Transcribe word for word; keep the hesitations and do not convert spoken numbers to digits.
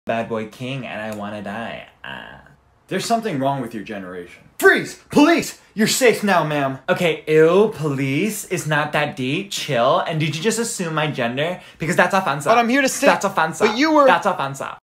bad boy king and I wanna die. Ah. There's something wrong with your generation. Freeze! Police! You're safe now, ma'am. Okay, ew, police is not that deep. Chill. And did you just assume my gender? Because that's offensive. But I'm here to say- That's offensive. But you were- That's offensive.